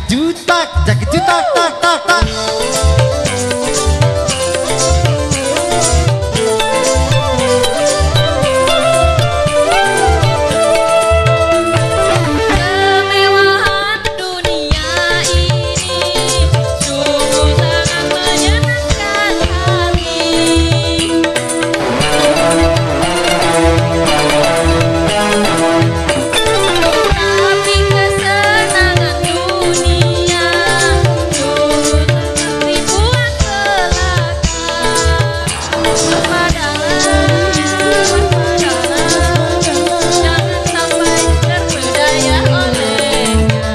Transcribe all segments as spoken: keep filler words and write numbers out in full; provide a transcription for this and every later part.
jutak, jak jutak, tak tak tak. Kemewahan dunia ini sungguh sangat menyenangkan hati. Tapi kesenangan dunia sungguh sangat ribuan celaka. Waspadalah, waspadalah, jangan sampai terpedaya olehnya.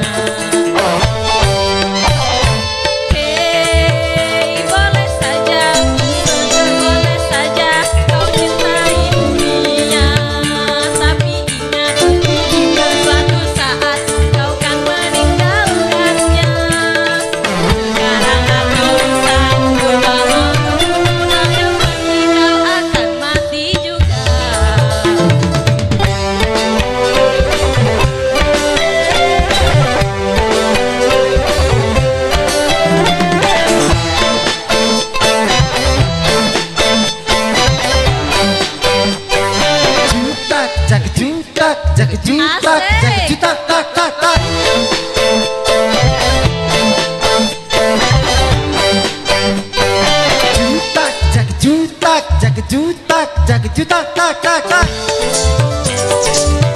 Hei, boleh saja, boleh saja kau cintai dunia, tapi ingat suatu saat kau kan meninggalkannya. Sekarang aku sanggup menolongmu, namun pasti kau akan mati juga. Jutak, jak jutak, jak jutak, jak Asik. jutak, tak tak tak. Jutak, jak jutak, jak jutak, jak jutak, tak tak tak.